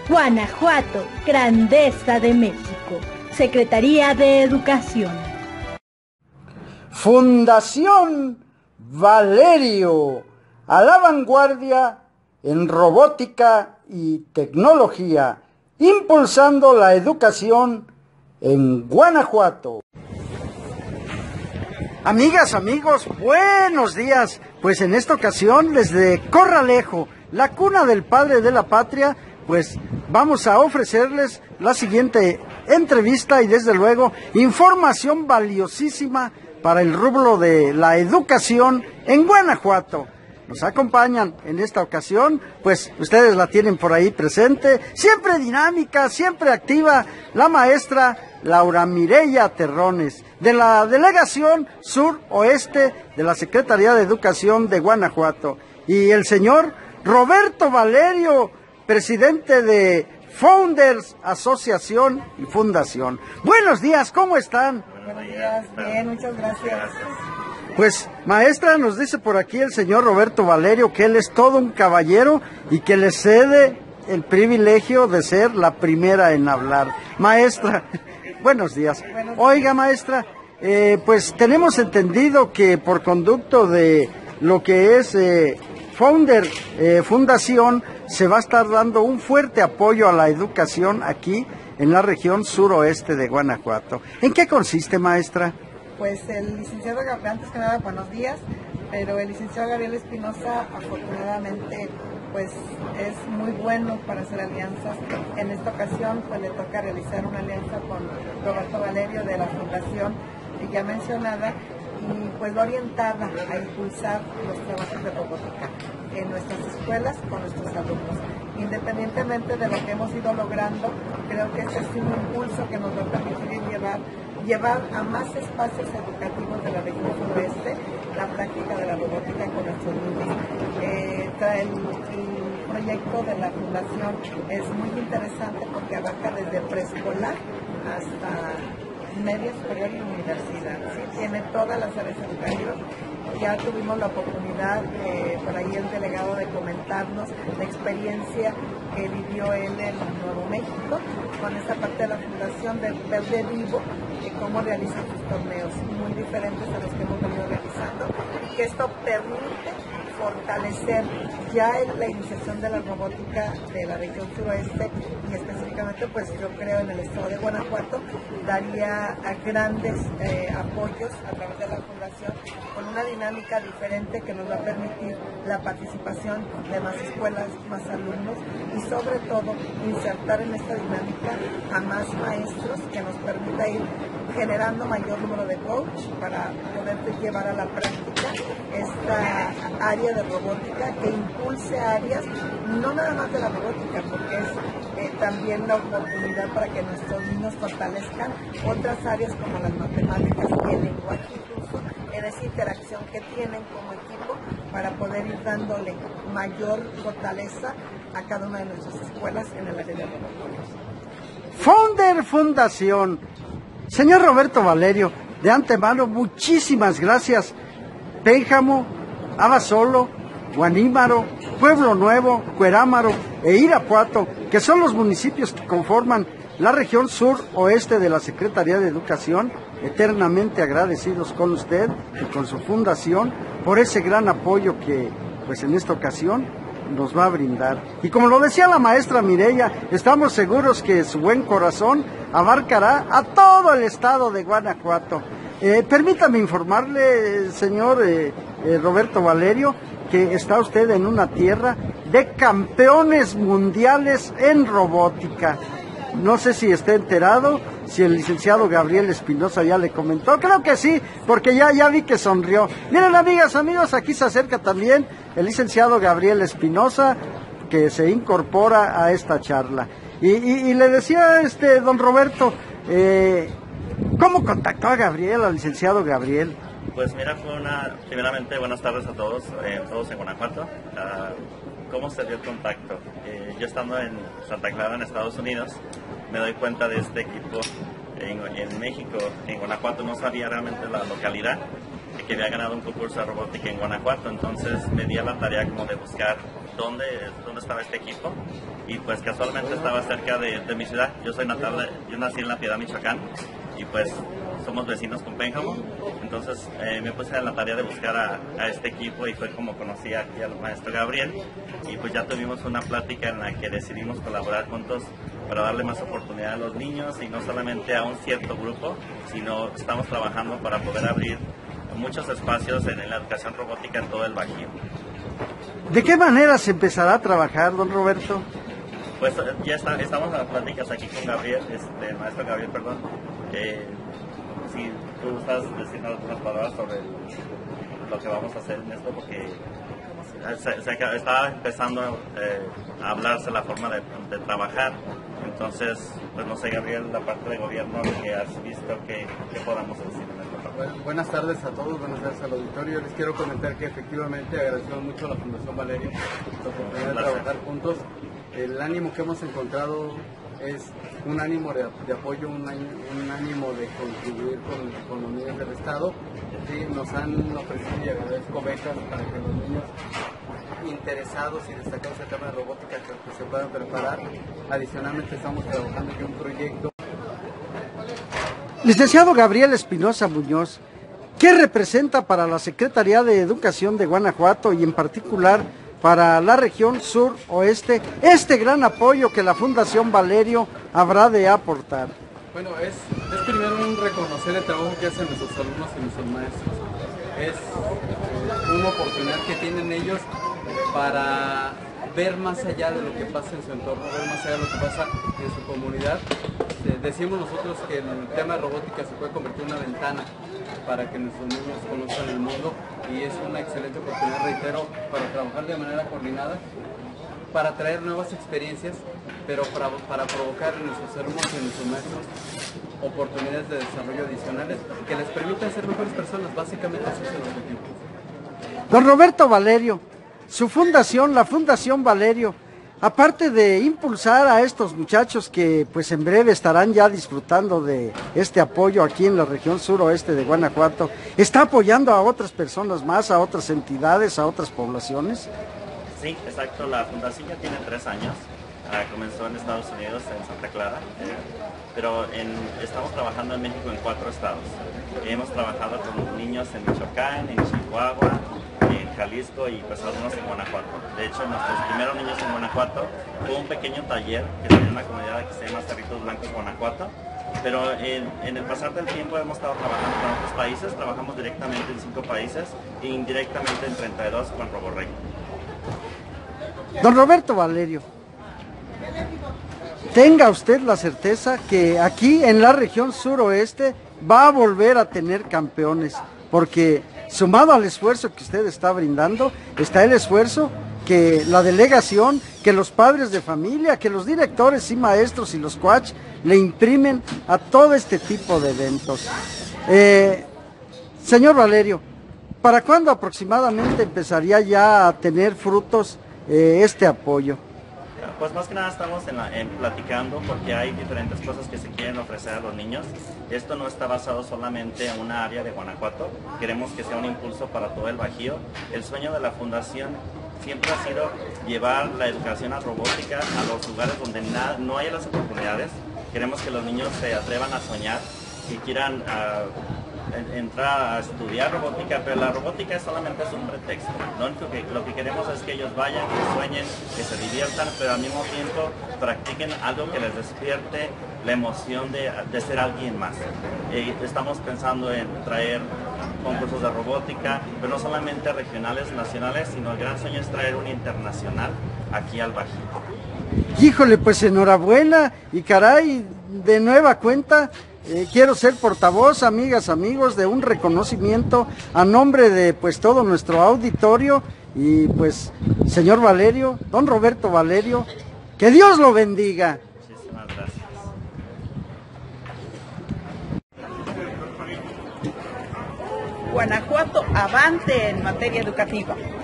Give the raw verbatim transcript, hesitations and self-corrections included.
Guanajuato, grandeza de México. Secretaría de Educación. Fundación Valerio, a la vanguardia en robótica y tecnología, impulsando la educación en Guanajuato. Amigas, amigos, buenos días. Pues en esta ocasión, desde Corralejo, la cuna del padre de la patria, pues vamos a ofrecerles la siguiente entrevista y desde luego información valiosísima para el rubro de la educación en Guanajuato. Nos acompañan en esta ocasión, pues ustedes la tienen por ahí presente, siempre dinámica, siempre activa, la maestra Laura Mireya Terrones, de la Delegación Sur-Oeste de la Secretaría de Educación de Guanajuato, y el señor Roberto Valerio, presidente de Founders Asociación y Fundación. Buenos días, ¿cómo están? Buenos días, bien, muchas gracias. Pues, maestra, nos dice por aquí el señor Roberto Valerio que él es todo un caballero y que le cede el privilegio de ser la primera en hablar. Maestra, buenos días. Buenos días. Oiga, maestra, eh, pues tenemos entendido que por conducto de lo que es eh, Founder eh, Fundación, se va a estar dando un fuerte apoyo a la educación aquí en la región suroeste de Guanajuato. ¿En qué consiste, maestra? Pues el licenciado Gabriel, antes que nada, buenos días, pero el licenciado Gabriel Espinosa, afortunadamente, pues es muy bueno para hacer alianzas. En esta ocasión, pues le toca realizar una alianza con Roberto Valerio de la Fundación ya mencionada, y pues va orientada a impulsar los trabajos de robótica en nuestras escuelas con nuestros alumnos. Independientemente de lo que hemos ido logrando, creo que este es un impulso que nos va a permitir llevar, llevar a más espacios educativos de la región suroeste la práctica de la robótica con nuestros niños. Eh, el, el proyecto de la Fundación es muy interesante porque abarca desde preescolar hasta media superior y universidad, ¿sí? Tiene todas las áreas educativas. Ya tuvimos la oportunidad, eh, por ahí el delegado, de comentarnos la experiencia que vivió él en Nuevo México con esta parte de la fundación, de ver de vivo eh, cómo realizan sus torneos muy diferentes a los que hemos venido realizando, y que esto permite fortalecer ya en la iniciación de la robótica de la región suroeste, y específicamente pues yo creo en el estado de Guanajuato daría a grandes eh, apoyos a través de la fundación, con una dinámica diferente que nos va a permitir la participación de más escuelas, más alumnos, y sobre todo insertar en esta dinámica a más maestros, que nos permita ir generando mayor número de coach para poder llevar a la práctica esta área de robótica, que impulse áreas no nada más de la robótica, porque es eh, también la oportunidad para que nuestros niños fortalezcan otras áreas como las matemáticas y el lenguaje, incluso en esa interacción que tienen como equipo, para poder ir dándole mayor fortaleza a cada una de nuestras escuelas en el área de robótica. Founder Fundación. Señor Roberto Valerio, de antemano, muchísimas gracias. Pénjamo, Abasolo, Guanímaro, Pueblo Nuevo, Cuerámaro e Irapuato, que son los municipios que conforman la región sur-oeste de la Secretaría de Educación, eternamente agradecidos con usted y con su fundación por ese gran apoyo que, pues en esta ocasión, nos va a brindar. Y como lo decía la maestra Mireya, estamos seguros que su buen corazón abarcará a todo el estado de Guanajuato. Eh, permítame informarle, señor eh, eh, Roberto Valerio, que está usted en una tierra de campeones mundiales en robótica. No sé si está enterado, si el licenciado Gabriel Espinosa ya le comentó. Creo que sí, porque ya, ya vi que sonrió. Miren, amigas, amigos, aquí se acerca también el licenciado Gabriel Espinosa, que se incorpora a esta charla. Y, y, y le decía este don Roberto, eh, ¿cómo contactó a Gabriel, al licenciado Gabriel? Pues mira, fue una, primeramente, buenas tardes a todos, eh, todos en Guanajuato. Uh, ¿Cómo se dio el contacto? Eh, yo estando en Santa Clara, en Estados Unidos, me doy cuenta de este equipo en, en México. En Guanajuato no sabía realmente la localidad, que había ganado un concurso de robótica en Guanajuato, entonces me di a la tarea como de buscar dónde, dónde estaba este equipo, y pues casualmente estaba cerca de, de mi ciudad. Yo soy natal de, yo nací en La Piedad, Michoacán, y pues somos vecinos con Pénjamo. Entonces eh, me puse a la tarea de buscar a, a este equipo, y fue como conocí aquí al maestro Gabriel, y pues ya tuvimos una plática en la que decidimos colaborar juntos para darle más oportunidad a los niños, y no solamente a un cierto grupo, sino estamos trabajando para poder abrir muchos espacios en la educación robótica en todo el Bajío. ¿De qué manera se empezará a trabajar, don Roberto? Pues ya está, estamos en las pláticas aquí con Gabriel, este, el maestro Gabriel, perdón. Eh, si tú estás diciendo algunas palabras sobre el, lo que vamos a hacer en esto, porque se, se estaba empezando eh, a hablarse la forma de, de trabajar. Entonces, pues no sé, Gabriel, la parte de gobierno que has visto, que, que podamos decir en esta parte. Bueno, buenas tardes a todos, buenas tardes al auditorio. Les quiero comentar que efectivamente agradecemos mucho a la Fundación Valerio la oportunidad de trabajar juntos. El ánimo que hemos encontrado es un ánimo de, de apoyo, un, un ánimo de contribuir con, con los niños del Estado. Sí, nos han ofrecido, y agradezco, becas para que los niños interesados y destacados en el tema de robótica que, que se puedan preparar. Adicionalmente estamos trabajando en un proyecto. Licenciado Gabriel Espinosa Muñoz, ¿qué representa para la Secretaría de Educación de Guanajuato y en particular para la región sur-oeste este gran apoyo que la Fundación Valerio habrá de aportar? Bueno, es, es primero un reconocer el trabajo que hacen nuestros alumnos y nuestros maestros. Es eh, una oportunidad que tienen ellos para ver más allá de lo que pasa en su entorno, ver más allá de lo que pasa en su comunidad. Eh, decimos nosotros que el tema de robótica se puede convertir en una ventana para que nuestros niños conozcan el mundo, y es una excelente oportunidad, reitero, para trabajar de manera coordinada, para traer nuevas experiencias, pero para, para provocar en nuestros alumnos y en nuestros maestros oportunidades de desarrollo adicionales que les permitan ser mejores personas. Básicamente ese es el objetivo. Don Roberto Valerio, su fundación, la Fundación Valerio, aparte de impulsar a estos muchachos que pues en breve estarán ya disfrutando de este apoyo aquí en la región suroeste de Guanajuato, ¿está apoyando a otras personas más, a otras entidades, a otras poblaciones? Sí, exacto. La fundación ya tiene tres años. Uh, comenzó en Estados Unidos, en Santa Clara, eh, pero en, estamos trabajando en México en cuatro estados. Eh, hemos trabajado con niños en Michoacán, en Chihuahua, en Jalisco, y pues algunos en Guanajuato. De hecho, nuestros primeros niños en Guanajuato fue un pequeño taller que tenía una comunidad que se llama Cerritos Blancos, Guanajuato. Pero en, en el pasar del tiempo hemos estado trabajando con otros países. Trabajamos directamente en cinco países e indirectamente en treinta y dos con RoboRey. Don Roberto Valerio, tenga usted la certeza que aquí en la región suroeste va a volver a tener campeones, porque sumado al esfuerzo que usted está brindando, está el esfuerzo que la delegación, que los padres de familia, que los directores y maestros y los coaches le imprimen a todo este tipo de eventos. Eh, señor Valerio, ¿para cuándo aproximadamente empezaría ya a tener frutos eh, este apoyo? Pues más que nada estamos en, la, en platicando, porque hay diferentes cosas que se quieren ofrecer a los niños. Esto no está basado solamente en una área de Guanajuato, queremos que sea un impulso para todo el Bajío. El sueño de la fundación siempre ha sido llevar la educación a robótica a los lugares donde na, no hay las oportunidades. Queremos que los niños se atrevan a soñar y quieran uh, entrar a estudiar robótica, pero la robótica solamente es un pretexto. Lo único que, lo que queremos es que ellos vayan, que sueñen, que se diviertan, pero al mismo tiempo practiquen algo que les despierte la emoción de, de ser alguien más. Eh, estamos pensando en traer concursos de robótica, pero no solamente regionales, nacionales, sino el gran sueño es traer un internacional aquí al Bajío. Híjole, pues enhorabuena, y caray, de nueva cuenta, eh, quiero ser portavoz, amigas, amigos, de un reconocimiento a nombre de pues todo nuestro auditorio, y pues, señor Valerio, don Roberto Valerio, que Dios lo bendiga. Muchísimas gracias. Guanajuato avante en materia educativa.